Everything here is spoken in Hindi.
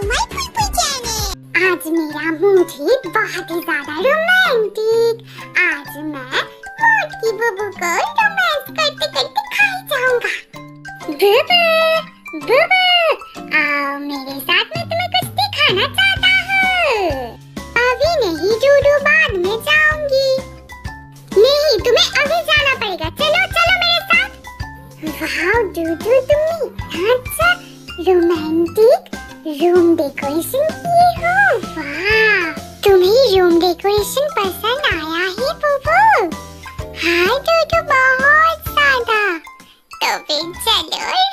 My Bulbul channel. आज मेरा मूड है बहुत ही ज्यादा रोमांटिक। आज मैं मोटकी बुबू को रोमांस करते करते खाई जाऊंगा। बुबू बुबू आओ मेरे साथ, मैं तुम्हें कुछ दिखाना चाहता हूँ। अभी नहीं डूडू, बाद में जाऊंगी। नहीं, तुम्हें अभी जाना पड़ेगा। चलो चलो मेरे साथ। वाह डूडू, तुमने इतना अच्छा रोमांटिक रूम डेकोरेशन किए हो। वाह, तुम्हें रूम डेकोरेशन पसंद आया है बुबू? हाँ डूडू, बहुत ज्यादा। तो फिर चलो